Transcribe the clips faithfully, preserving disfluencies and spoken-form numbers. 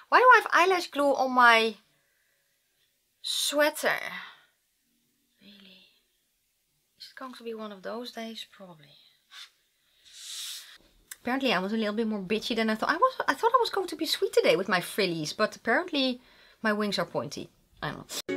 Why do I have eyelash glue on my sweater? Really? Is it going to be one of those days? Probably. Apparently I was a little bit more bitchy than I thought. I was I thought I was going to be sweet today with my frillies, but apparently my wings are pointy. I don't know.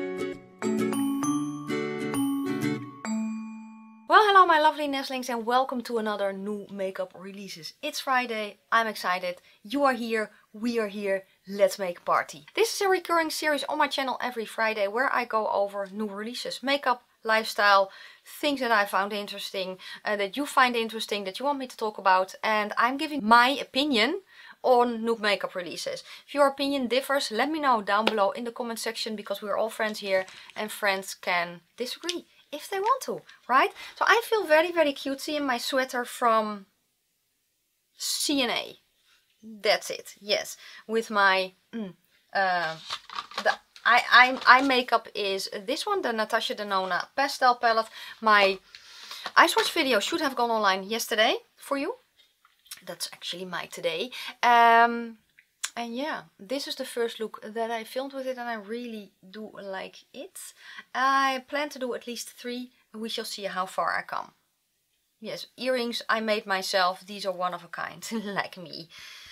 Well, hello my lovely nestlings and welcome to another new makeup releases. It's Friday, I'm excited, you are here, we are here, let's make a party. This is a recurring series on my channel every Friday where I go over new releases, makeup, lifestyle, things that I found interesting, uh, that you find interesting, that you want me to talk about, and I'm giving my opinion on new makeup releases. If your opinion differs, let me know down below in the comment section, because we're all friends here and friends can disagree if they want to, right? So I feel very, very cutesy in my sweater from C N A. That's it, yes. With my, mm, uh, the I, I, eye makeup is this one, the Natasha Denona Pastel Palette. My eye swatch video should have gone online yesterday for you. That's actually my today. Um, and yeah, this is the first look that I filmed with it and I really do like it. I plan to do at least three and we shall see how far I come. Yes, earrings I made myself. These are one of a kind, like me.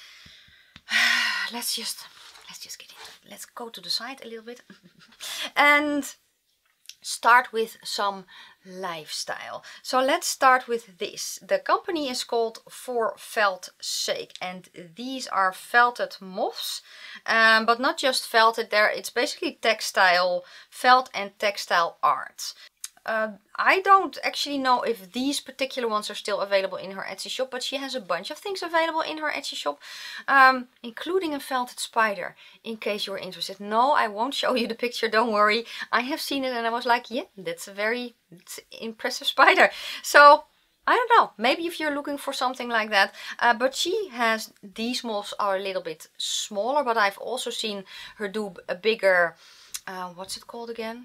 Let's just, let's just get into it. Let's go to the side a little bit. And start with some lifestyle. So let's start with this. The company is called For Felt Sake and these are felted moths, um, but not just felted there. It's basically textile, felt and textile art. Uh, I don't actually know if these particular ones are still available in her Etsy shop, but she has a bunch of things available in her Etsy shop, um, including a felted spider, in case you're interested. No, I won't show you the picture, don't worry. I have seen it and I was like, yeah, that's a very that's impressive spider. So, I don't know, maybe if you're looking for something like that. Uh, but she has, these moths are a little bit smaller, but I've also seen her do a bigger, uh, what's it called again?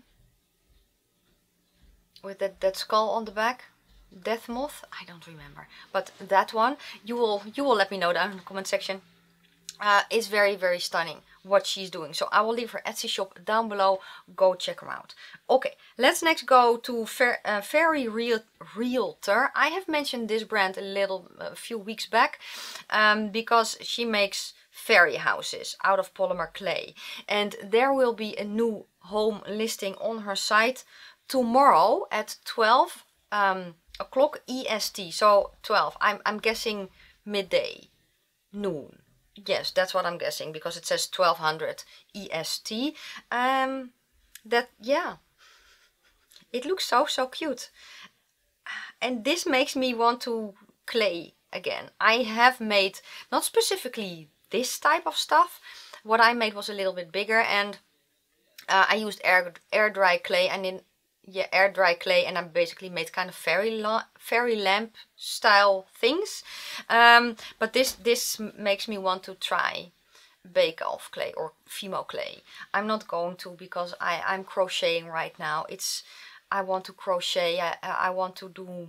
With that, that skull on the back, death moth, I don't remember, but that one you will you will let me know down in the comment section. Uh, it's very very stunning what she's doing, so I will leave her Etsy shop down below. Go check her out. Okay, let's next go to Fair, uh, Fairy Real, Realtor. I have mentioned this brand a little a few weeks back um, because she makes fairy houses out of polymer clay, and there will be a new home listing on her site tomorrow at twelve um, o'clock E S T, so twelve, I'm, I'm guessing midday, noon. Yes, that's what I'm guessing, because it says twelve hundred E S T. Um, that, yeah, it looks so, so cute. And this makes me want to clay again. I have made, not specifically this type of stuff, what I made was a little bit bigger, and uh, I used air, air dry clay, and in yeah, air dry clay, and I basically made kind of fairy fairy lamp style things. Um, but this this makes me want to try bake off clay or Fimo clay. I'm not going to, because I I'm crocheting right now. It's I want to crochet. I I want to do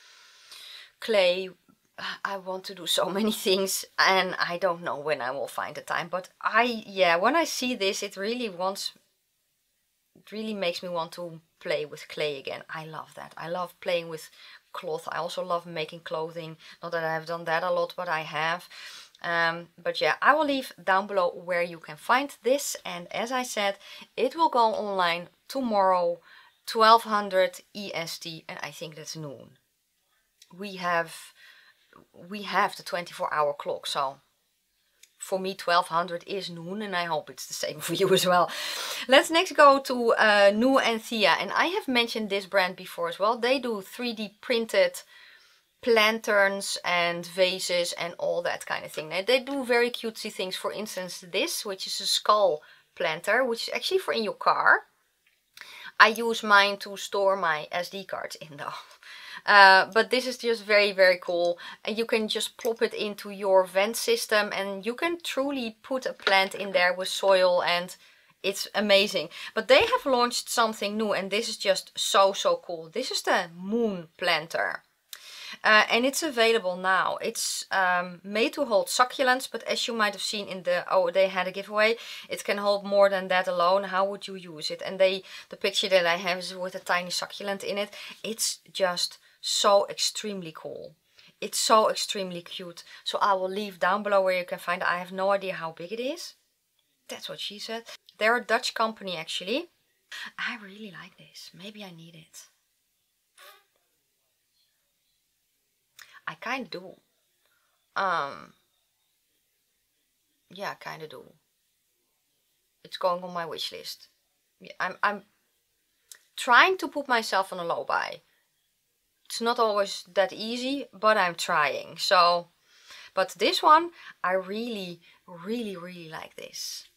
clay. I want to do so many things, and I don't know when I will find the time. But I yeah, when I see this, it really wants. It really makes me want to play with clay again. I love that. I love playing with cloth. I also love making clothing. Not that I've done that a lot, but I have. Um, but yeah, I will leave down below where you can find this. And as I said, it will go online tomorrow, twelve hundred E S T, and I think that's noon. We have we have the twenty-four hour clock, so for me twelve hundred is noon, and I hope it's the same for you as well. Let's next go to uh, Nu and Thea, and I have mentioned this brand before as well. They do three D printed lanterns and vases and all that kind of thing. Now, they do very cutesy things. For instance, this, which is a skull planter, which is actually for in your car. I use mine to store my S D cards in though. Uh, but this is just very, very cool. And you can just plop it into your vent system and you can truly put a plant in there with soil, and it's amazing. But they have launched something new, and this is just so, so cool. This is the Moon Planter. uh, and it's available now. It's um, made to hold succulents, but as you might have seen in the, oh, they had a giveaway, it can hold more than that alone. How would you use it? And they, the picture that I have is with a tiny succulent in it. It's just so extremely cool. It's so extremely cute. So I will leave down below where you can find it. I have no idea how big it is. That's what she said. They're a Dutch company actually. I really like this. Maybe I need it. I kind of do. Um, yeah, I kind of do. It's going on my wish list. Yeah, I'm, I'm trying to put myself on a low buy. It's not always that easy, but I'm trying. So, but this one, I really, really, really like this.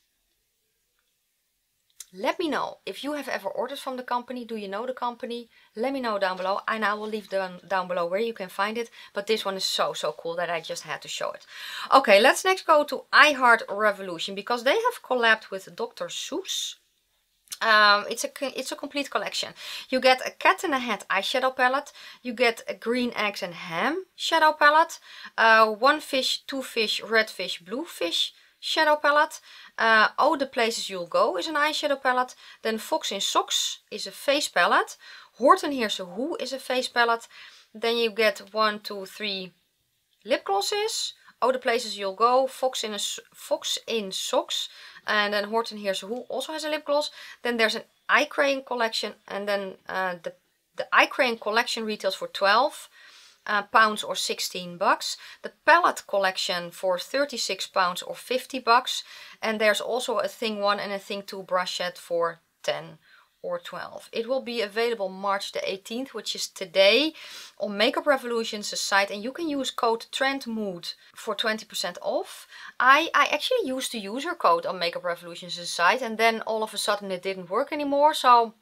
Let me know if you have ever ordered from the company. Do you know the company? Let me know down below, and I will leave down, down below where you can find it. But this one is so, so cool that I just had to show it. Okay, let's next go to I Heart Revolution, because they have collabed with Doctor Seuss. Um, it's a it's a complete collection. You get a Cat in a Hat eyeshadow palette. You get a Green Eggs and Ham shadow palette. Uh, one fish, two fish, red fish, blue fish shadow palette. Uh, Oh, the Places You'll Go is an eyeshadow palette. Then Fox in Socks is a face palette. Horton Hears a Who is a face palette. Then you get one, two, three lip glosses. Oh, the Places You'll Go, Fox in a Fox in Socks, and then Horton Hears a Who also has a lip gloss. Then there's an eye crayon collection, and then uh, the the eye crayon collection retails for twelve uh, pounds or sixteen bucks. The palette collection for thirty-six pounds or fifty bucks, and there's also a thing one and a thing two brush set for ten or twelve. It will be available March the eighteenth, which is today, on Makeup Revolution's site, and you can use code TRENDMOOD for twenty percent off. I, I actually used to use her code on Makeup Revolution's site, and then all of a sudden it didn't work anymore. So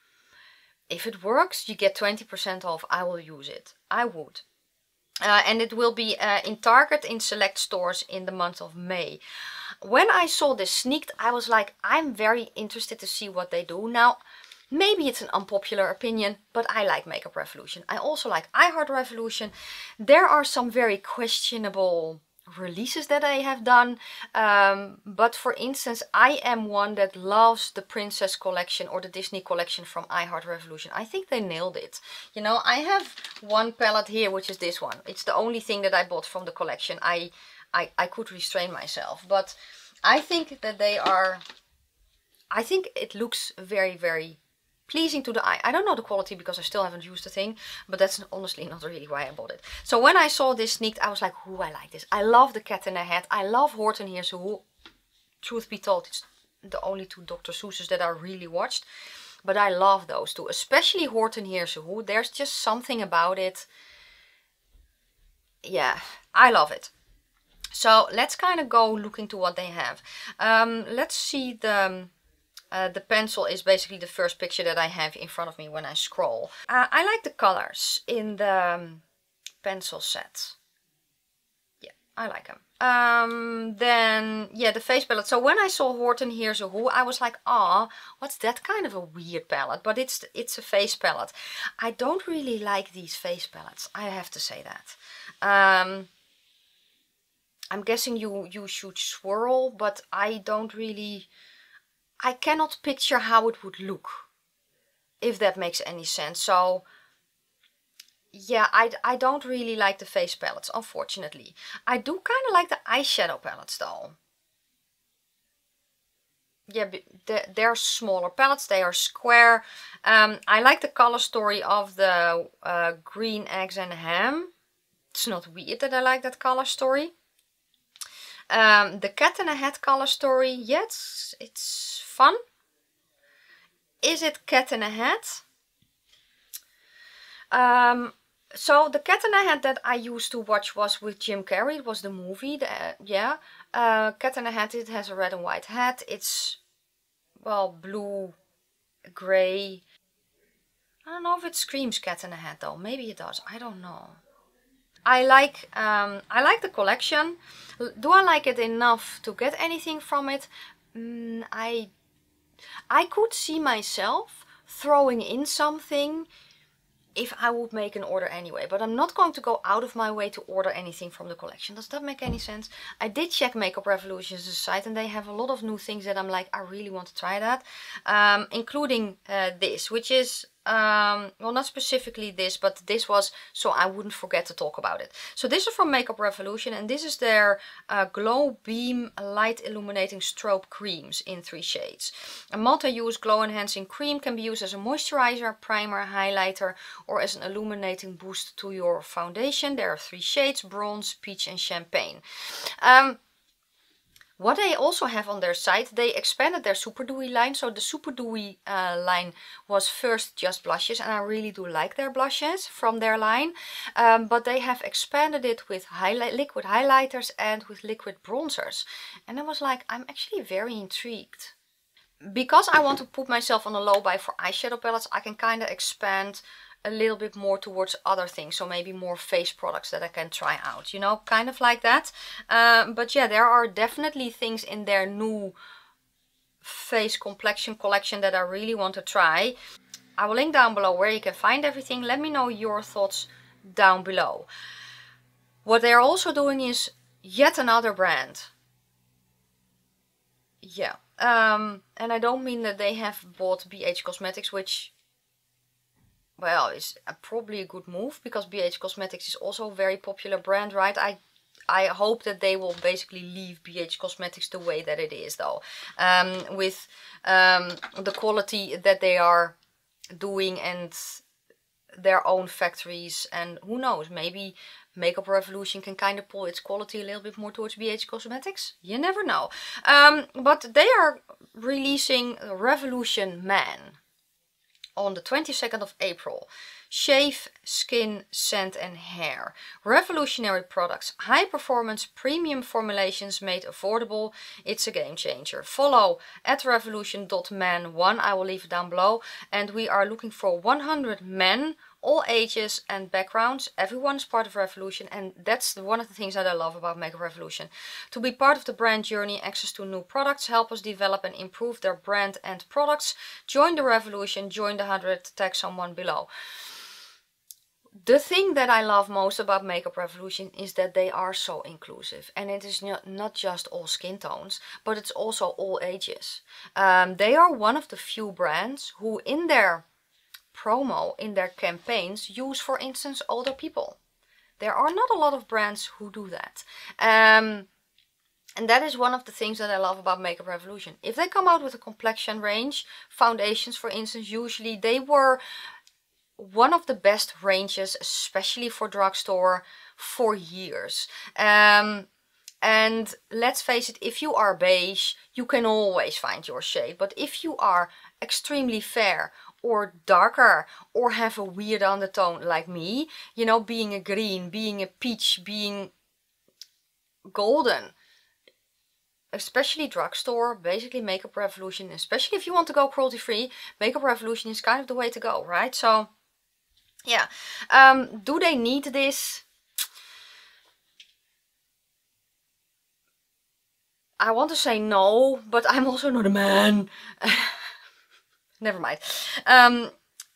if it works, you get twenty percent off. I will use it. I would. Uh, and it will be uh, in Target in select stores in the month of May. When I saw this sneaked, I was like, I'm very interested to see what they do. Now, maybe it's an unpopular opinion, but I like Makeup Revolution. I also like I Heart Revolution. There are some very questionable releases that they have done. Um, but for instance, I am one that loves the Princess collection or the Disney collection from I Heart Revolution. I think they nailed it. You know, I have one palette here, which is this one. It's the only thing that I bought from the collection. I I, I could restrain myself, but I think that they are, I think it looks very, very pleasing to the eye. I don't know the quality because I still haven't used the thing, but that's honestly not really why I bought it. So when I saw this sneaked, I was like, ooh, I like this. I love the Cat in a Hat. I love Horton Hears a Who. Truth be told, it's the only two Doctor Seuss's that I really watched, but I love those two, especially Horton Hears a Who. There's just something about it. Yeah, I love it. So let's kind of go looking to what they have. Um, let's see the, uh, the pencil is basically the first picture that I have in front of me when I scroll. Uh, I like the colors in the um, pencil set. Yeah, I like them. Um, then, yeah, the face palette. So when I saw Horton Hears a Who, I was like, ah, what's that? Kind of a weird palette, but it's, it's a face palette. I don't really like these face palettes, I have to say that. Um... I'm guessing you, you should swirl, but I don't really, I cannot picture how it would look, if that makes any sense. So, yeah, I, I don't really like the face palettes, unfortunately. I do kind of like the eyeshadow palettes, though. Yeah, they're smaller palettes, they are square. Um, I like the color story of the uh, Green Eggs and Ham. It's not weird that I like that color story. Um, the Cat in a Hat color story, yeah, it's, it's fun. Is it Cat in a Hat? Um, so the Cat in a Hat that I used to watch was with Jim Carrey. It was the movie, the, uh, yeah. Uh, Cat in a Hat, it has a red and white hat. It's, well, blue, grey. I don't know if it screams Cat in a Hat though. Maybe it does. I don't know. I like um, I like the collection. Do I like it enough to get anything from it? Mm, I I could see myself throwing in something if I would make an order anyway. But I'm not going to go out of my way to order anything from the collection. Does that make any sense? I did check Makeup Revolution's site and they have a lot of new things that I'm like, I really want to try that. Um, including uh, this, which is, um, well, not specifically this, but this was so I wouldn't forget to talk about it. So this is from Makeup Revolution and this is their uh, Glow Beam Light Illuminating Strobe Creams in three shades. A multi-use glow enhancing cream can be used as a moisturizer, primer, highlighter, or as an illuminating boost to your foundation. There are three shades: bronze, peach and champagne. Um, what they also have on their site, they expanded their Super Dewy line. So the Super Dewy uh, line was first just blushes, and I really do like their blushes from their line. Um, but they have expanded it with highlight, liquid highlighters and with liquid bronzers. And I was like, I'm actually very intrigued. Because I want to put myself on a low buy for eyeshadow palettes, I can kind of expand a little bit more towards other things. So maybe more face products that I can try out, you know, kind of like that. Um, but yeah, there are definitely things in their new face complexion collection that I really want to try. I will link down below where you can find everything. Let me know your thoughts down below. What they're also doing is yet another brand. Yeah. Um, and I don't mean that they have bought B H Cosmetics, which, well, is a, probably a good move, because B H Cosmetics is also a very popular brand, right? I I hope that they will basically leave B H Cosmetics the way that it is, though, um, with um, the quality that they are doing and their own factories, and who knows, maybe Makeup Revolution can kind of pull its quality a little bit more towards B H Cosmetics. You never know. Um, but they are releasing Revolution Man on the twenty-second of April. Shave, skin, scent and hair. Revolutionary products. High performance premium formulations made affordable. It's a game changer. Follow at revolution dot man one. I will leave it down below. And we are looking for one hundred men, all ages and backgrounds. Everyone is part of Revolution, and that's one of the things that I love about Makeup Revolution. To be part of the brand journey, access to new products, help us develop and improve their brand and products. Join the Revolution, join the one hundred, tag someone below. The thing that I love most about Makeup Revolution is that they are so inclusive, and it is not, not just all skin tones, but it's also all ages. Um, they are one of the few brands who in their promo, in their campaigns, use, for instance, older people. There are not a lot of brands who do that. Um, and that is one of the things that I love about Makeup Revolution. If they come out with a complexion range, foundations for instance, usually they were one of the best ranges, especially for drugstore, for years. Um, and let's face it, if you are beige, you can always find your shade. But if you are extremely fair or darker or have a weird undertone like me, you know, being a green, being a peach, being golden, especially drugstore, basically Makeup Revolution, especially if you want to go cruelty free, Makeup Revolution is kind of the way to go, right? So yeah, um, do they need this? I want to say no, but I'm also not a man. Never mind. Um,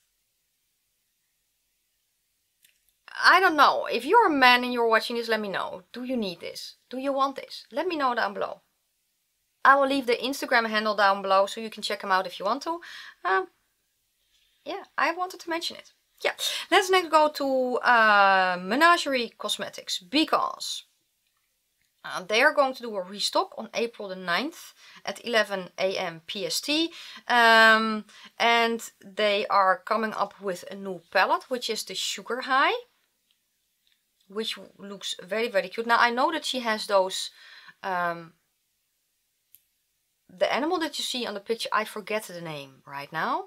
I don't know. If you're a man and you're watching this, let me know. Do you need this? Do you want this? Let me know down below. I will leave the Instagram handle down below so you can check them out if you want to. Um, yeah, I wanted to mention it. Yeah, let's next go to uh, Menagerie Cosmetics, because uh, they are going to do a restock on April the ninth at eleven A M P S T. Um, and they are coming up with a new palette, which is the Sugar High, which looks very, very cute. Now, I know that she has those, um, the animal that you see on the picture, I forget the name right now.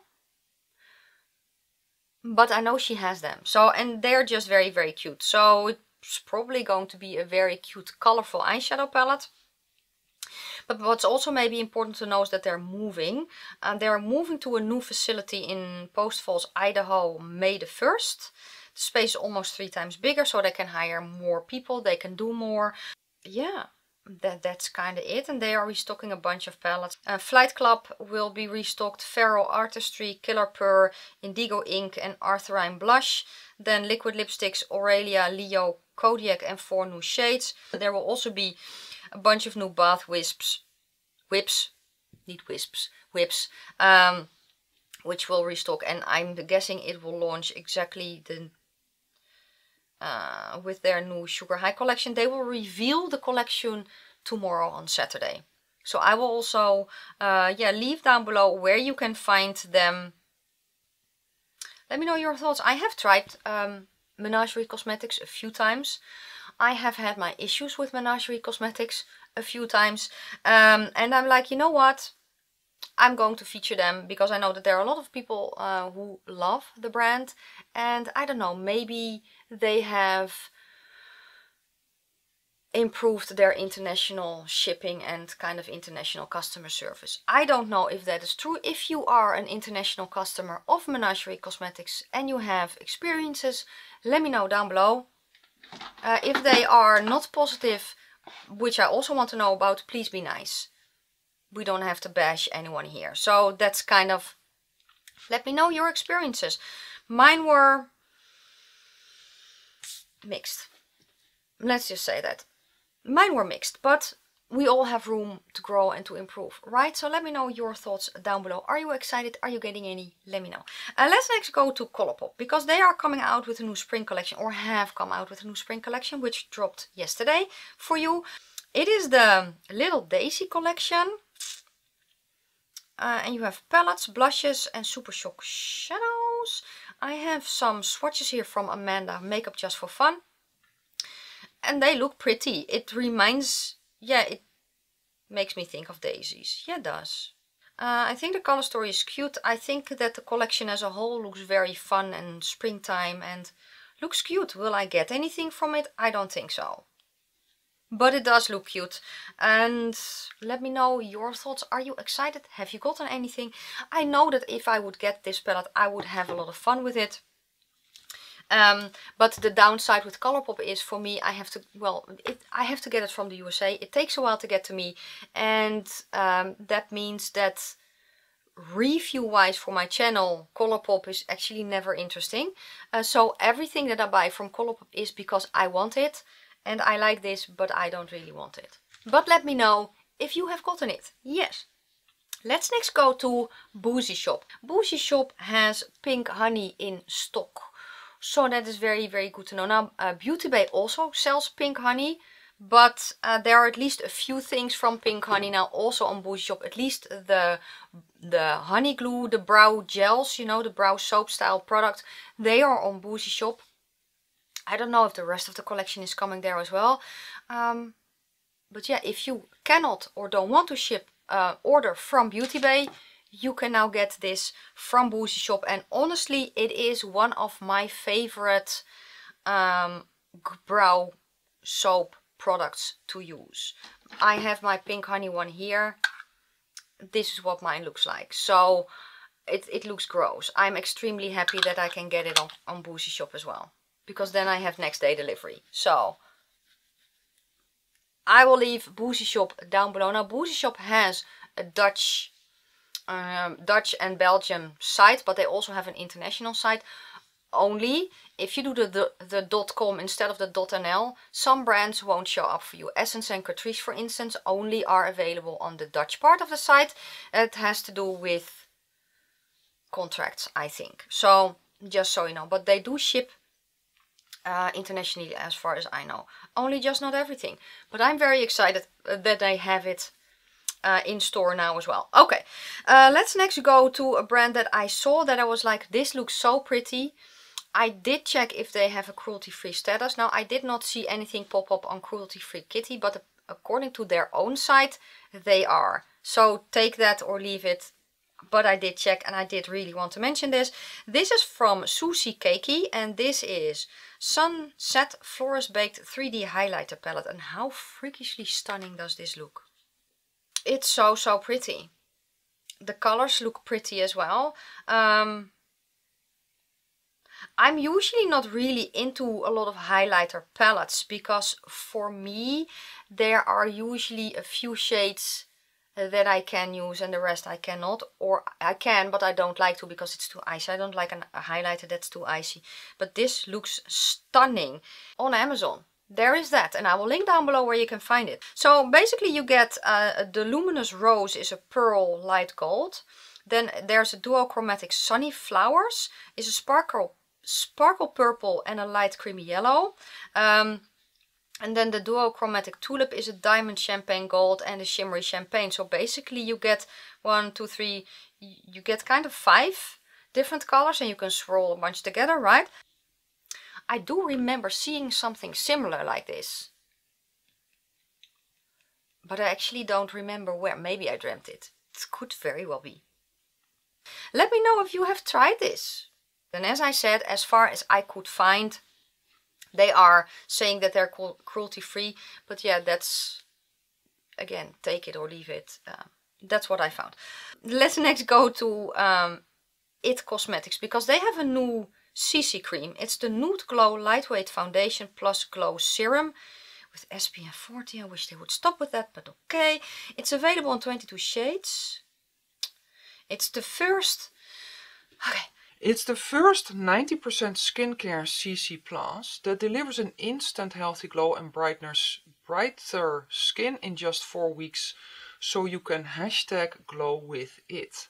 But I know she has them. So, and they're just very, very cute. So it's probably going to be a very cute, colorful eyeshadow palette. But what's also maybe important to know is that they're moving. Uh, they're moving to a new facility in Post Falls, Idaho, May the first. The space is almost three times bigger, so they can hire more people. They can do more. Yeah. that that's kind of it. And they are restocking a bunch of palettes. Uh, Flight Club will be restocked Feral Artistry, Killer Purr, Indigo Ink and Arthurine Blush. Then liquid lipsticks Aurelia, Leo, Kodiak and four new shades. There will also be a bunch of new bath wisps, whips, not wisps, whips, um, which will restock. And I'm guessing it will launch exactly the uh, with their new Sugar High collection. They will reveal the collection tomorrow on Saturday. So I will also uh, yeah, leave down below where you can find them. Let me know your thoughts. I have tried um, Menagerie Cosmetics a few times. I have had my issues with Menagerie Cosmetics a few times. Um, and I'm like, you know what? I'm going to feature them because I know that there are a lot of people uh, who love the brand. And I don't know, maybe they have improved their international shipping and kind of international customer service. I don't know if that is true. If you are an international customer of Menagerie Cosmetics and you have experiences, let me know down below. Uh, if they are not positive, which I also want to know about, please be nice. We don't have to bash anyone here. So that's kind of, let me know your experiences. Mine were mixed. Let's just say that. Mine were mixed, but we all have room to grow and to improve, right? So let me know your thoughts down below. Are you excited? Are you getting any? Let me know. Uh, let's next go to Colourpop, because they are coming out with a new spring collection, or have come out with a new spring collection, which dropped yesterday for you. It is the Little Daisy collection. Uh, and you have palettes, blushes and Super Shock shadows. I have some swatches here from Amanda, Makeup Just for Fun. And they look pretty. It reminds, yeah, it makes me think of daisies. Yeah, it does. Uh, I think the color story is cute. I think that the collection as a whole looks very fun and springtime and looks cute. Will I get anything from it? I don't think so. But it does look cute. And let me know your thoughts. Are you excited? Have you gotten anything? I know that if I would get this palette, I would have a lot of fun with it. Um, but the downside with Colourpop is, for me, I have to, well, it, I have to get it from the U S A. It takes a while to get to me. And um, that means that review-wise for my channel, Colourpop is actually never interesting. Uh, so everything that I buy from Colourpop is because I want it. And I like this, but I don't really want it. But let me know if you have gotten it. Yes. Let's next go to Boozy Shop. Boozy Shop has Pink Honey in stock. So that is very, very good to know. Now, uh, Beauty Bay also sells Pink Honey. But uh, there are at least a few things from Pink Honey now also on Boozy Shop. At least the, the honey glue, the brow gels, you know, the brow soap style product. They are on Boozy Shop. I don't know if the rest of the collection is coming there as well. Um, but yeah, if you cannot or don't want to ship uh, order from Beauty Bay, you can now get this from Boozy Shop. And honestly, it is one of my favorite um, brow soap products to use. I have my Pink Honey one here. This is what mine looks like. So it, it looks gross. I'm extremely happy that I can get it on, on Boozy Shop as well. Because then I have next day delivery. So I will leave Boozy Shop down below. Now Boozy Shop has a Dutch um, Dutch and Belgium site, but they also have an international site. Only if you do the, the, the .com instead of the .nl, some brands won't show up for you. Essence and Catrice, for instance, only are available on the Dutch part of the site. It has to do with contracts, I think. So just so you know, but they do ship Uh, internationally as far as I know. Only just not everything. But I'm very excited uh, that they have it uh, in store now as well. Okay, uh, let's next go to a brand that I saw that I was like, this looks so pretty. I did check if they have a cruelty-free status. Now, I did not see anything pop up on cruelty-free kitty, but according to their own site, they are. So take that or leave it. But I did check and I did really want to mention this. This is from Susie Cakey and this is Sunset Florist Baked three D Highlighter Palette. And how freakishly stunning does this look? It's so, so pretty. The colors look pretty as well. Um, I'm usually not really into a lot of highlighter palettes because for me there are usually a few shades that I can use and the rest I cannot, or I can but I don't like to because it's too icy. I don't like an, a highlighter that's too icy, but this looks stunning on Amazon. There is that, and I will link down below where you can find it. So basically you get uh, the Luminous Rose is a pearl light gold. Then there's a duochromatic Sunny Flowers is a sparkle sparkle purple and a light creamy yellow. Um, and then the duochromatic Tulip is a diamond champagne gold and a shimmery champagne. So basically you get one, two, three, you get kind of five different colors and you can swirl a bunch together, right? I do remember seeing something similar like this, but I actually don't remember where. Maybe I dreamt it. It could very well be. Let me know if you have tried this. And as I said, as far as I could find, they are saying that they're cruelty free. But yeah, that's, again, take it or leave it. Um, that's what I found. Let's next go to um, It Cosmetics, because they have a new C C cream. It's the Nude Glow Lightweight Foundation Plus Glow Serum with S P F forty. I wish they would stop with that, but okay. It's available in twenty-two shades. It's the first... Okay. It's the first ninety percent skincare C C plus that delivers an instant healthy glow and brightness, brighter skin in just four weeks. So you can hashtag glow with it.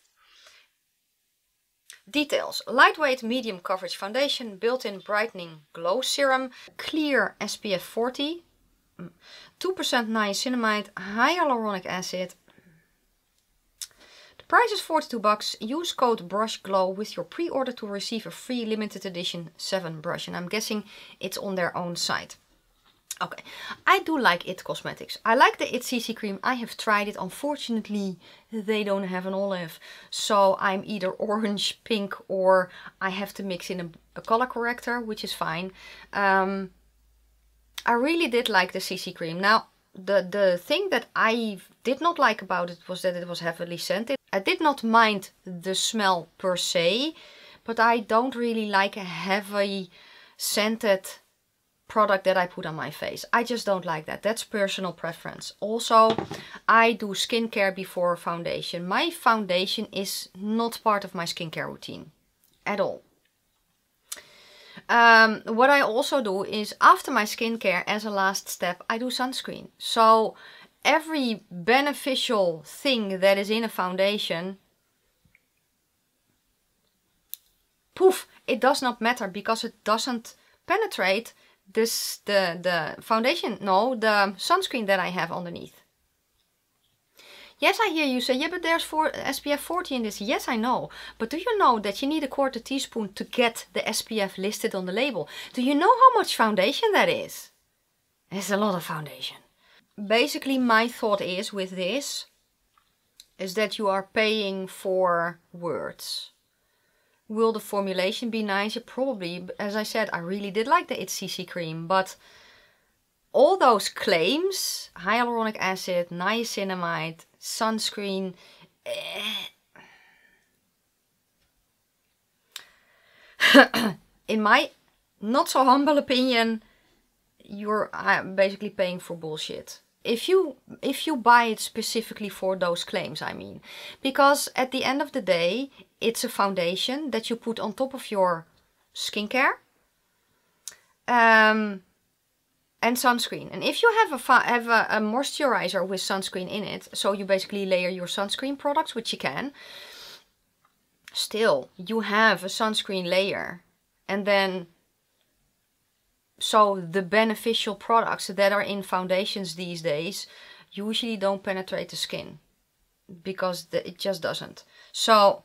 Details: lightweight medium coverage foundation, built-in brightening glow serum, clear S P F forty, two percent niacinamide, hyaluronic acid. The price is forty-two bucks. Use code BRUSHGLOW with your pre-order to receive a free limited edition seven brush, and I'm guessing it's on their own site. Okay, I do like It Cosmetics. I like the It C C cream. I have tried it. Unfortunately, they don't have an olive. So I'm either orange, pink, or I have to mix in a, a color corrector, which is fine. Um, I really did like the C C cream. Now, the, the thing that I did not like about it was that it was heavily scented. I did not mind the smell per se, but I don't really like a heavy scented product that I put on my face. I just don't like that. That's personal preference. Also, I do skincare before foundation. My foundation is not part of my skincare routine at all. Um, what I also do is after my skincare, as a last step, I do sunscreen. So every beneficial thing that is in a foundation, poof, it does not matter because it doesn't penetrate this the the foundation, no, the sunscreen that I have underneath. Yes, I hear you say, yeah, but there's for S P F forty in this. Yes, I know, but do you know that you need a quarter teaspoon to get the S P F listed on the label? Do you know how much foundation that is? It's a lot of foundation. Basically, my thought is with this is that you are paying for words. Will the formulation be nice? Probably. As I said, I really did like the It C C cream, but all those claims, hyaluronic acid, niacinamide, sunscreen, eh. In my not so humble opinion, you're uh, basically paying for bullshit. If you if you buy it specifically for those claims, I mean, because at the end of the day, it's a foundation that you put on top of your skincare um, and sunscreen. And if you have a have a, a moisturizer with sunscreen in it, so you basically layer your sunscreen products, which you can, still you have a sunscreen layer, and then so the beneficial products that are in foundations these days usually don't penetrate the skin because the, it just doesn't. So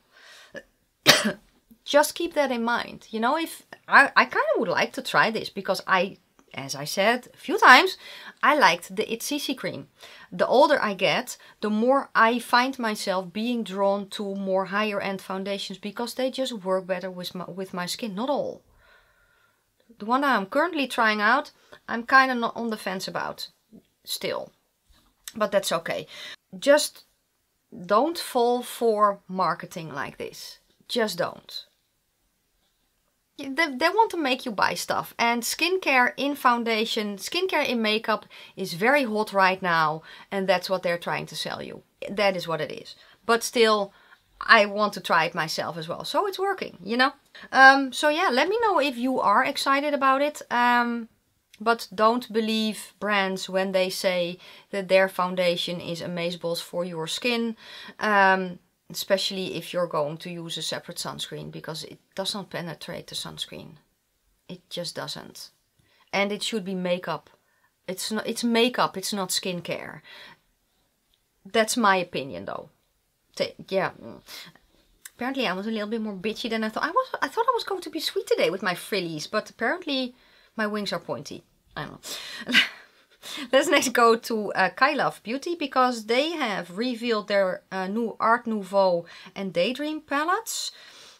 just keep that in mind. You know, if I, I kind of would like to try this because I, as I said a few times, I liked the It C C cream. The older I get, the more I find myself being drawn to more higher end foundations because they just work better with my, with my skin. Not all. The one I'm currently trying out, I'm kind of not on the fence about still. But that's okay. Just don't fall for marketing like this. Just don't. they, they want to make you buy stuff. And skincare in foundation, skincare in makeup is very hot right now. And that's what they're trying to sell you. That is what it is. But still, I want to try it myself as well. So it's working, you know. Um, so yeah, let me know if you are excited about it. Um, but don't believe brands when they say that their foundation is amazeballs for your skin. Um, especially if you're going to use a separate sunscreen, because it does not penetrate the sunscreen. It just doesn't. And it should be makeup. It's not, it's makeup, it's not skincare. That's my opinion though. Yeah. Apparently I was a little bit more bitchy than I thought. I was I thought I was going to be sweet today with my frillies, but apparently my wings are pointy. I don't know. Let's next go to uh, Kylove Beauty, because they have revealed their uh, new Art Nouveau and Daydream palettes.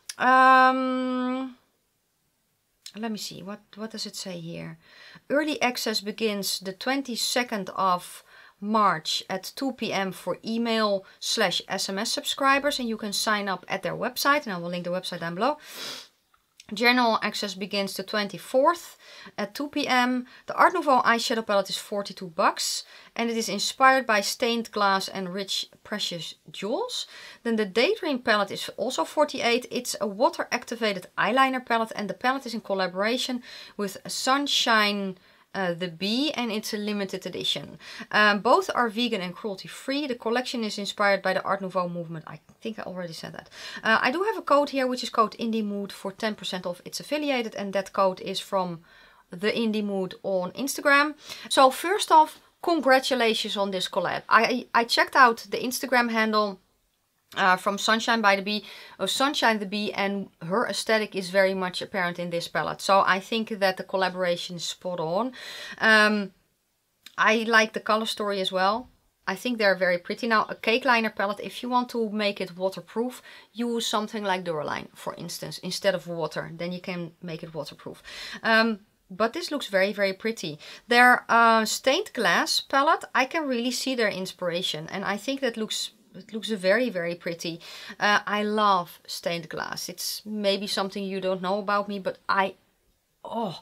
Um, let me see, what, what does it say here? Early access begins the twenty-second of March at two p m for email slash S M S subscribers, and you can sign up at their website, and I will link the website down below. General access begins the twenty-fourth at two p m The Art Nouveau eyeshadow palette is forty-two bucks, and it is inspired by stained glass and rich precious jewels. Then the Daydream palette is also forty-eight. It's a water activated eyeliner palette, and the palette is in collaboration with Sunshine Uh, the Bee, and it's a limited edition. Um, both are vegan and cruelty free. The collection is inspired by the Art Nouveau movement. I think I already said that. Uh, I do have a code here, which is code Indie Mood for ten percent off. It's affiliated, and that code is from the Indie Mood on Instagram. So first off, congratulations on this collab. I, I checked out the Instagram handle Uh, from Sunshine by the Bee, or Sunshine the Bee, and her aesthetic is very much apparent in this palette. So I think that the collaboration is spot on. Um, I like the color story as well. I think they're very pretty. Now, a cake liner palette, if you want to make it waterproof, use something like Duraline, for instance, instead of water. Then you can make it waterproof. Um, But this looks very, very pretty. Their uh, stained glass palette, I can really see their inspiration. And I think that looks... It looks very, very pretty. Uh, I love stained glass. It's maybe something you don't know about me, but I, oh,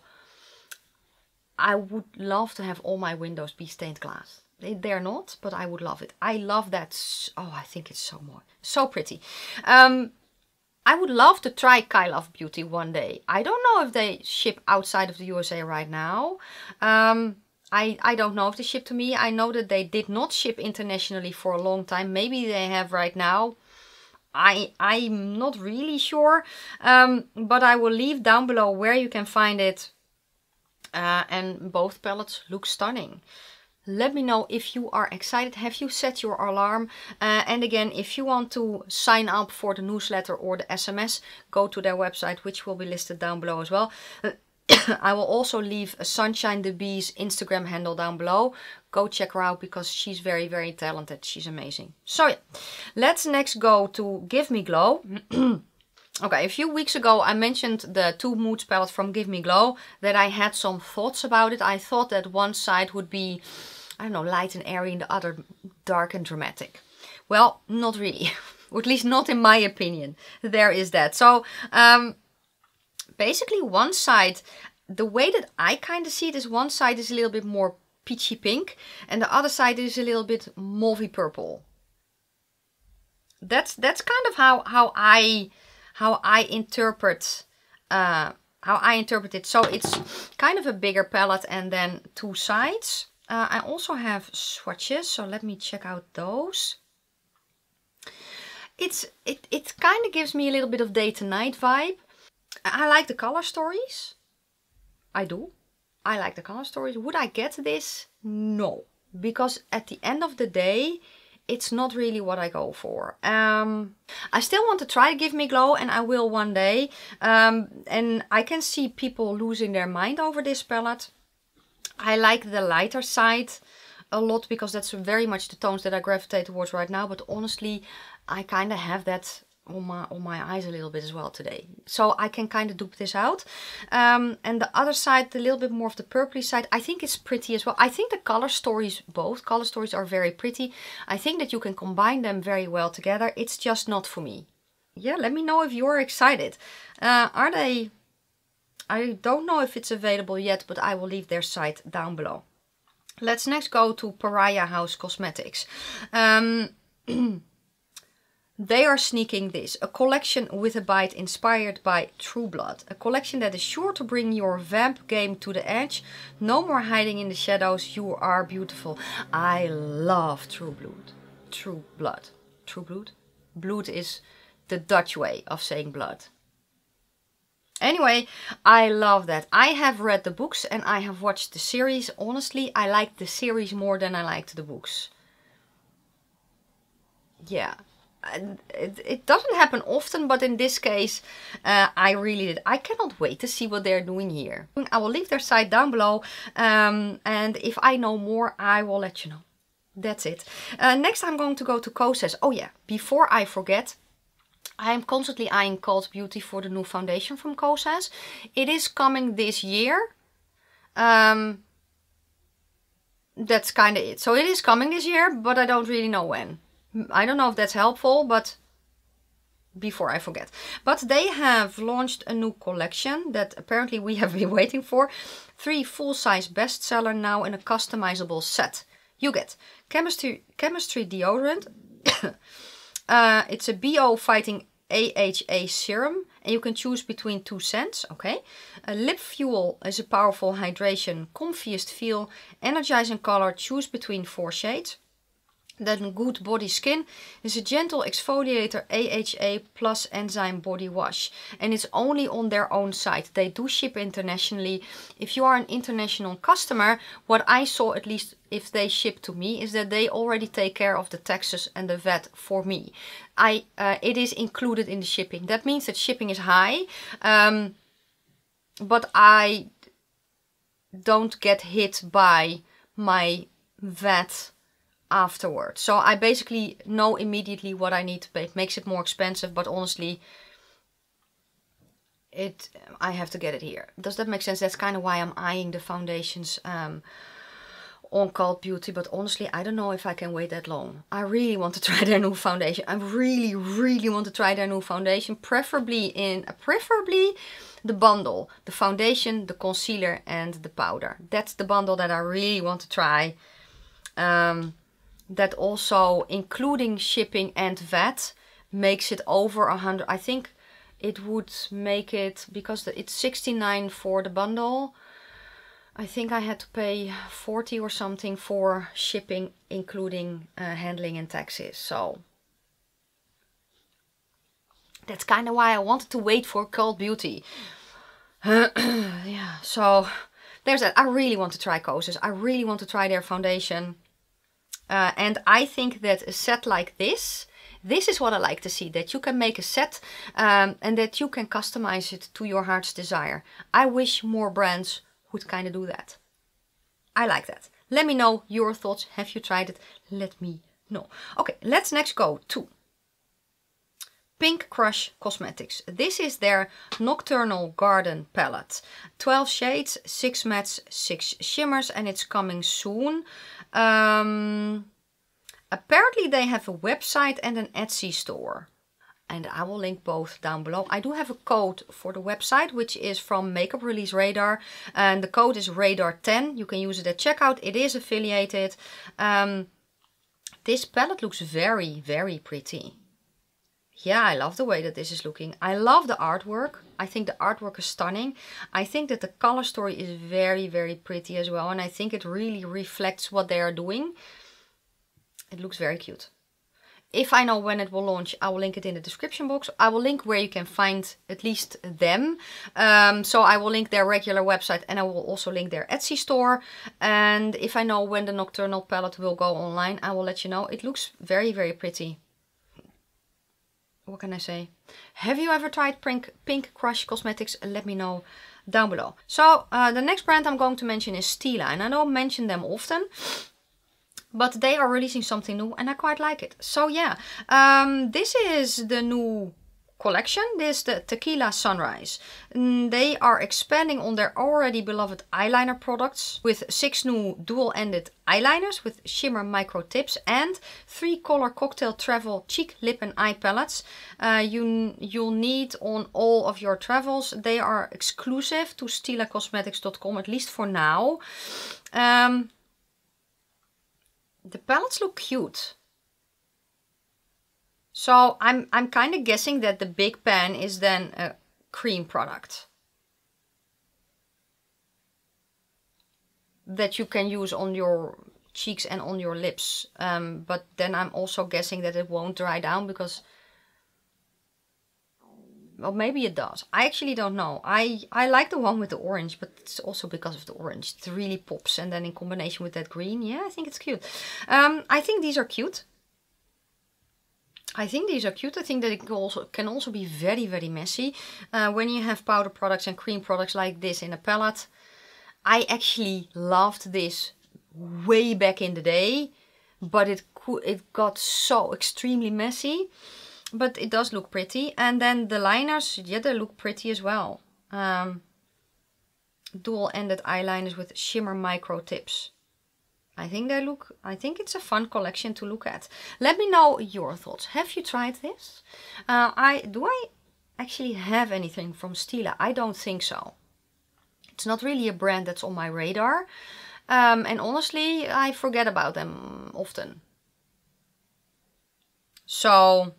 I would love to have all my windows be stained glass. They, they're not, but I would love it. I love that. Oh, I think it's so more, so pretty. Um, I would love to try Kylove Beauty one day. I don't know if they ship outside of the U S A right now. Um, I, I don't know if they ship to me. I know that they did not ship internationally for a long time. Maybe they have right now. I, I'm not really sure. Um, but I will leave down below where you can find it. Uh, and both palettes look stunning. Let me know if you are excited. Have you set your alarm? Uh, and again, if you want to sign up for the newsletter or the S M S, go to their website, which will be listed down below as well. Uh, I will also leave a Sunshine the Bee's Instagram handle down below. Go check her out, because she's very, very talented. She's amazing. So yeah, let's next go to Give Me Glow. Okay, a few weeks ago I mentioned the Two Moods palette from Give Me Glow, that I had some thoughts about it. I thought that one side would be, I don't know, light and airy, and the other dark and dramatic. Well, not really. Or at least not in my opinion. There is that. So, um... basically one side, the way that I kind of see it is one side is a little bit more peachy pink, and the other side is a little bit mauvey purple. That's that's kind of how how I how I interpret uh, how I interpret it. So it's kind of a bigger palette and then two sides. Uh, I also have swatches, so let me check out those. It's it it kind of gives me a little bit of day to night vibe. I like the color stories. I do. I like the color stories. Would I get this? No. Because at the end of the day, it's not really what I go for. Um, I still want to try Give Me Glow, and I will one day. Um, and I can see people losing their mind over this palette. I like the lighter side a lot, because that's very much the tones that I gravitate towards right now. But honestly, I kind of have that on my on my eyes a little bit as well today, so I can kind of dupe this out. Um, and the other side, a little bit more of the purpley side, I think it's pretty as well. I think the color stories, both color stories, are very pretty. I think that you can combine them very well together. It's just not for me. Yeah, let me know if you're excited. Uh, are they I don't know if it's available yet, but I will leave their site down below. Let's next go to Pariah House Cosmetics. Um, They are sneaking this, a collection with a bite inspired by True Blood. A collection that is sure to bring your vamp game to the edge. No more hiding in the shadows, you are beautiful. I love True Blood. True Blood. True Blood? Blood is the Dutch way of saying blood. Anyway, I love that. I have read the books and I have watched the series. Honestly, I liked the series more than I liked the books. Yeah. It, it doesn't happen often, but in this case uh, I really did. I cannot wait to see what they're doing here. I will leave their site down below, um, and if I know more I will let you know. That's it. Uh, next I'm going to go to Kosas. Oh yeah, before I forget, I am constantly eyeing Cult Beauty for the new foundation from Kosas. It is coming this year. Um, that's kind of it. So it is coming this year, but I don't really know when. I don't know if that's helpful, but before I forget. But they have launched a new collection that apparently we have been waiting for. Three full-size bestseller now in a customizable set. You get chemistry, chemistry deodorant. uh, it's a B O fighting A H A serum. And you can choose between two scents. Okay. A lip fuel is a powerful hydration, comfiest feel, energizing color. Choose between four shades. Then Good Body Skin is a gentle exfoliator A H A plus enzyme body wash. And it's only on their own site. They do ship internationally. If you are an international customer, what I saw, at least if they ship to me, is that they already take care of the taxes and the V A T for me. I uh, it is included in the shipping. That means that shipping is high. Um, but I don't get hit by my V A T afterwards. So I basically know immediately what I need to pay. It makes it more expensive, but honestly, it I have to get it here. Does that make sense? That's kind of why I'm eyeing the foundations um, on Cult Beauty, but honestly, I don't know if I can wait that long. I really want to try their new foundation. I really, really want to try their new foundation, preferably in, uh, preferably the bundle, the foundation, the concealer, and the powder. That's the bundle that I really want to try. Um, that also, including shipping and V A T, makes it over a hundred. I think it would make it, because it's sixty-nine for the bundle, I think I had to pay forty or something for shipping, including uh, handling and taxes. So that's kind of why I wanted to wait for Cult Beauty. Yeah, so there's that. I really want to try Kosas. I really want to try their foundation. Uh, and I think that a set like this, this is what I like to see. That you can make a set um, and that you can customize it to your heart's desire. I wish more brands would kind of do that. I like that. Let me know your thoughts. Have you tried it? Let me know. Okay, let's next go to Pink Crush Cosmetics. This is their Nocturnal Garden palette. twelve shades, six mattes, six shimmers, and it's coming soon. Um, apparently they have a website and an Etsy store. And I will link both down below. I do have a code for the website, which is from Makeup Release Radar. And the code is radar ten. You can use it at checkout. It is affiliated. Um, this palette looks very, very pretty. Yeah, I love the way that this is looking. I love the artwork. I think the artwork is stunning. I think that the color story is very, very pretty as well. And I think it really reflects what they are doing. It looks very cute. If I know when it will launch, I will link it in the description box. I will link where you can find at least them. Um, so I will link their regular website and I will also link their Etsy store. And if I know when the Nocturnal palette will go online, I will let you know. It looks very, very pretty. What can I say? Have you ever tried Pink, Pink Crush Cosmetics? Let me know down below. So uh, the next brand I'm going to mention is Stila. And I don't mention them often, but they are releasing something new and I quite like it. So yeah, um, this is the new collection. This is the Tequila Sunrise. Mm, they are expanding on their already beloved eyeliner products with six new dual-ended eyeliners with shimmer micro tips and three color cocktail travel cheek, lip and eye palettes. Uh, you, you'll need on all of your travels. They are exclusive to stila cosmetics dot com, at least for now. Um, the palettes look cute. So I'm, I'm kind of guessing that the big pan is then a cream product that you can use on your cheeks and on your lips. Um, but then I'm also guessing that it won't dry down because, well, maybe it does. I actually don't know. I, I like the one with the orange, but it's also because of the orange. It really pops, and then in combination with that green, yeah, I think it's cute. Um, I think these are cute. I think these are cute. I think that it can also, can also be very, very messy. Uh, when you have powder products and cream products like this in a palette. I actually loved this way back in the day. But it, it got so extremely messy. But it does look pretty. And then the liners, yeah, they look pretty as well. Um, dual-ended eyeliners with shimmer micro tips. I think they look, I think it's a fun collection to look at. Let me know your thoughts. Have you tried this? Uh, I do I actually have anything from Stila? I don't think so. It's not really a brand that's on my radar. Um, and honestly, I forget about them often. So,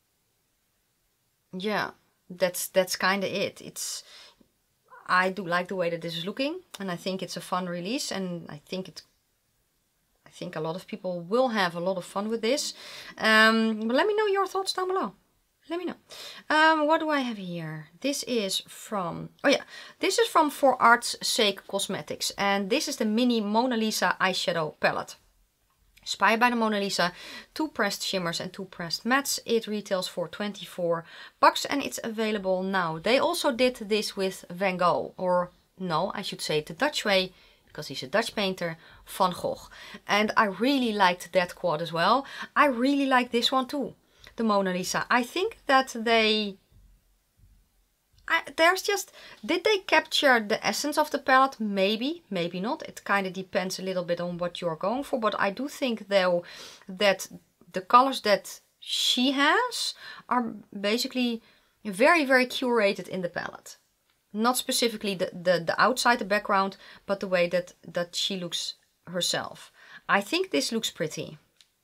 yeah, that's that's kind of it. It's, I do like the way that this is looking. And I think it's a fun release. And I think it's I think a lot of people will have a lot of fun with this. Um, but let me know your thoughts down below. Let me know. Um, what do I have here? This is from, oh yeah, this is from For Art's Sake Cosmetics. And this is the mini Mona Lisa eyeshadow palette. Inspired by the Mona Lisa, two pressed shimmers and two pressed mattes. It retails for twenty-four bucks and it's available now. They also did this with Van Gogh, or no, I should say it the Dutch way, because he's a Dutch painter, Van Gogh. And I really liked that quad as well. I really like this one too, the Mona Lisa. I think that they... I, there's just... Did they capture the essence of the palette? Maybe, maybe not. It kind of depends a little bit on what you're going for. But I do think though that the colors that she has are basically very, very curated in the palette. Not specifically the, the, the outside, the background, but the way that, that she looks herself. I think this looks pretty.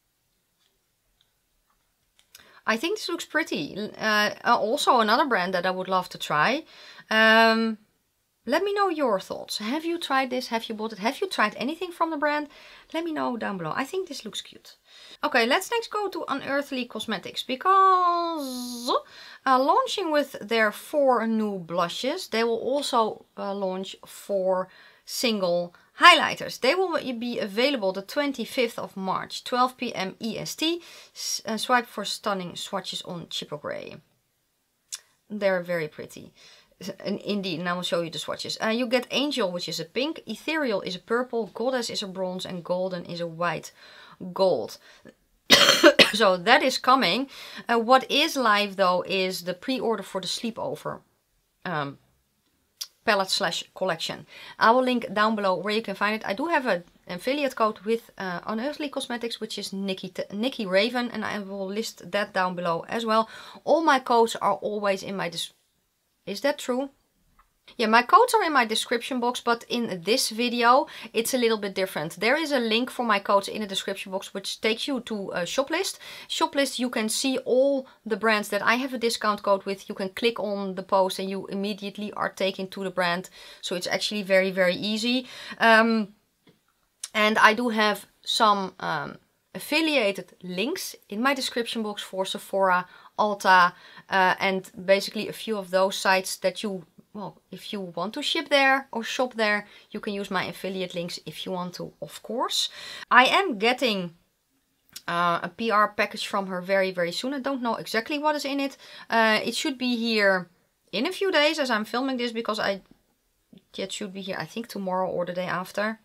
I think this looks pretty. Uh, also another brand that I would love to try. Um, let me know your thoughts. Have you tried this? Have you bought it? Have you tried anything from the brand? Let me know down below. I think this looks cute. Okay, let's next go to Unearthly Cosmetics, because uh, launching with their four new blushes, they will also uh, launch four single highlighters. They will be available the twenty-fifth of March, twelve p m E S T. S uh, swipe for stunning swatches on Chippo Grey. They're very pretty. And indeed, and I will show you the swatches. Uh, you get Angel, which is a pink, Ethereal is a purple, Goddess is a bronze, and Golden is a white gold. So that is coming. Uh, what is live though is the pre-order for the Sleepover um, palette slash collection. I will link down below where you can find it. I do have an affiliate code with uh, Unearthly Cosmetics, which is Nikki, Nikki Raven, and I will list that down below as well. All my codes are always in my description. Is that true? Yeah, my codes are in my description box, but in this video it's a little bit different. There is a link for my codes in the description box which takes you to a Shoplist. Shoplist, you can see all the brands that I have a discount code with. You can click on the post and you immediately are taken to the brand. So it's actually very, very easy. Um, and I do have some um, affiliated links in my description box for Sephora, Ulta, uh, and basically a few of those sites that you, well, if you want to ship there or shop there, you can use my affiliate links if you want to, of course. I am getting uh, a P R package from her very, very soon. I don't know exactly what is in it. Uh, it should be here in a few days as I'm filming this, because I, it should be here, I think tomorrow or the day after.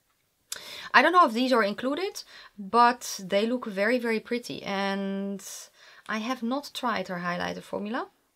I don't know if these are included, but they look very, very pretty. And I have not tried her highlighter formula.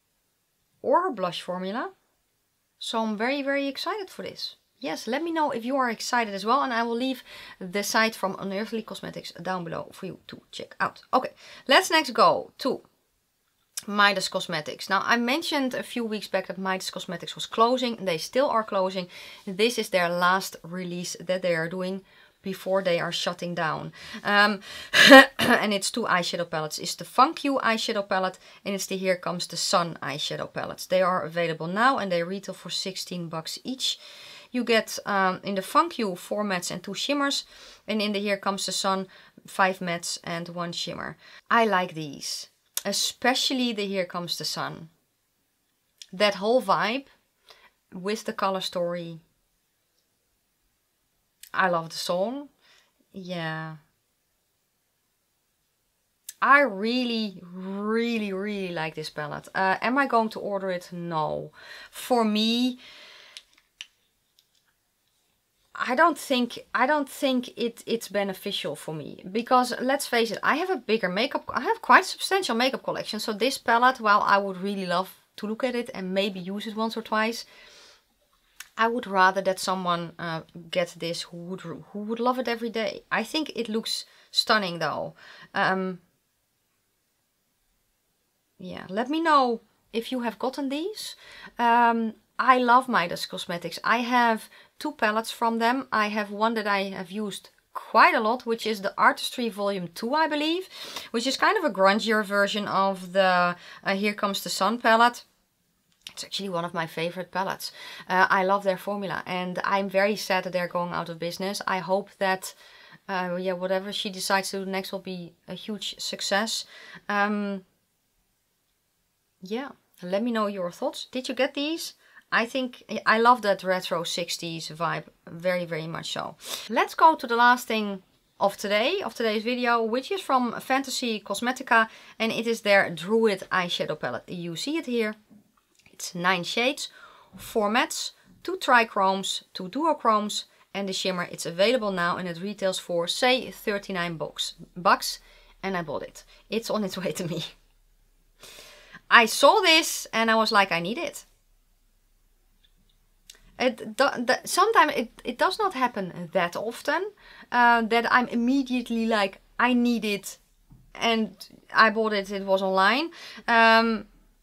or her blush formula. So I'm very, very excited for this. Yes, let me know if you are excited as well, and I will leave the site from Unearthly Cosmetics down below for you to check out. Okay, let's next go to Midas Cosmetics. Now, I mentioned a few weeks back that Midas Cosmetics was closing. They still are closing. This is their last release that they are doing before they are shutting down. Um, and it's two eyeshadow palettes. It's the Funk You eyeshadow palette and it's the Here Comes the Sun eyeshadow palettes. They are available now and they retail for sixteen bucks each. You get um, in the Funk You four mattes and two shimmers, and in the Here Comes the Sun five mattes and one shimmer. I like these, especially the Here Comes the Sun. That whole vibe with the color story. I love the song. Yeah. I really, really, really like this palette. Uh, am I going to order it? No. For me, I don't think I don't think it it's beneficial for me, because let's face it, I have a bigger makeup, I have quite substantial makeup collection. So this palette, while I would really love to look at it and maybe use it once or twice, I would rather that someone uh, get this who would who would love it every day. I think it looks stunning though. Um, yeah, let me know if you have gotten these. Um, I love Midas Cosmetics. I have two palettes from them. I have one that I have used quite a lot, which is the Artistry Volume two, I believe, which is kind of a grungier version of the uh, Here Comes the Sun palette. It's actually one of my favorite palettes. Uh, I love their formula and I'm very sad that they're going out of business. I hope that uh, yeah, whatever she decides to do next will be a huge success. Um, yeah, let me know your thoughts. Did you get these? I think I love that retro sixties vibe very, very much so. Let's go to the last thing of today, of today's video, which is from Fantasy Cosmetica, and it is their Druid eyeshadow palette. You see it here. It's nine shades, four mattes, two trichromes, two duochromes, and the shimmer. It's available now and it retails for, say, thirty-nine bucks, and I bought it. It's on its way to me. I saw this and I was like, I need it. It do, the, sometimes it, it does not happen that often uh, that I'm immediately like, I need it, and I bought it, it was online. Um,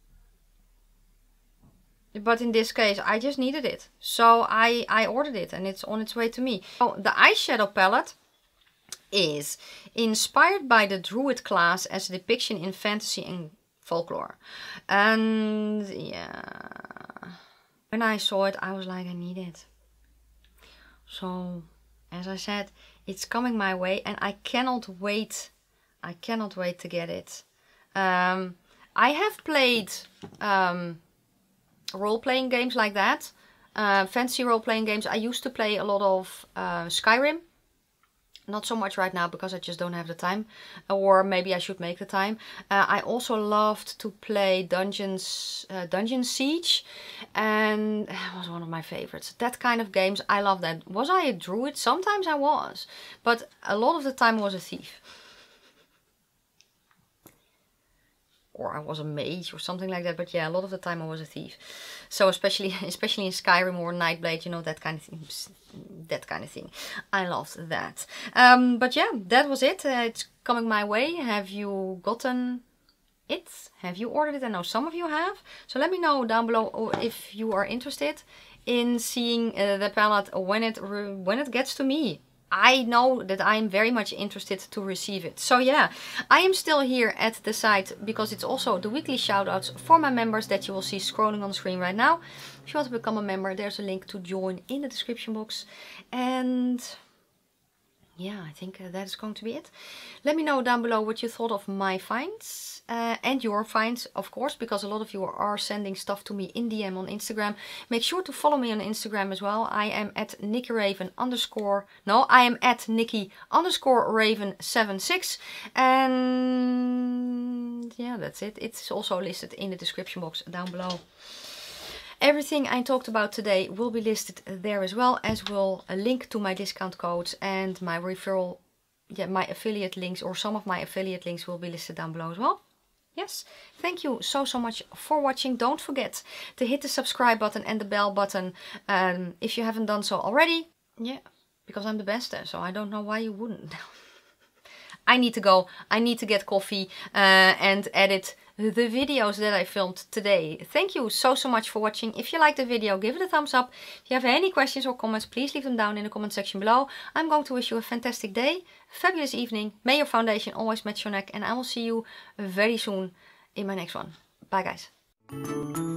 but in this case, I just needed it. So I, I ordered it and it's on its way to me. Oh, the eyeshadow palette is inspired by the Druid class as a depiction in fantasy and folklore. And yeah... when I saw it, I was like, I need it. So, as I said, it's coming my way and I cannot wait. I cannot wait to get it. Um, I have played um, role-playing games like that. Uh, fantasy role-playing games. I used to play a lot of uh, Skyrim. Not so much right now because I just don't have the time, or maybe I should make the time. Uh, I also loved to play Dungeons, uh, Dungeon Siege, and it was one of my favorites. That kind of games, I love that. Was I a druid? Sometimes I was, but a lot of the time I was a thief. Or I was a mage or something like that, but yeah, a lot of the time I was a thief. So especially especially in Skyrim or Nightblade, you know, that kind of thing, that kind of thing. I loved that. Um, but yeah, that was it. Uh, it's coming my way. Have you gotten it? Have you ordered it? I know some of you have. So let me know down below if you are interested in seeing uh, the palette when it when it gets to me. I know that I'm very much interested to receive it. So yeah, I am still here at the site because it's also the weekly shoutouts for my members that you will see scrolling on the screen right now. If you want to become a member, there's a link to join in the description box. And yeah, I think uh, that is going to be it. Let me know down below what you thought of my finds. Uh, and your finds, of course, because a lot of you are sending stuff to me in D M on Instagram. Make sure to follow me on Instagram as well. I am at Nikki Raven underscore, no, I am at Nikki underscore Raven seven six. And yeah, that's it. It's also listed in the description box down below. Everything I talked about today will be listed there as well, as will a link to my discount codes and my referral, yeah, my affiliate links, or some of my affiliate links will be listed down below as well. Yes, thank you so, so much for watching. Don't forget to hit the subscribe button and the bell button um, if you haven't done so already. Yeah, because I'm the best, so I don't know why you wouldn't. I need to go. I need to get coffee uh, and edit the videos that I filmed today. Thank you so, so much for watching. If you liked the video, give it a thumbs up. If you have any questions or comments, please leave them down in the comment section below. I'm going to wish you a fantastic day, a fabulous evening. May your foundation always match your neck. And I will see you very soon in my next one. Bye, guys.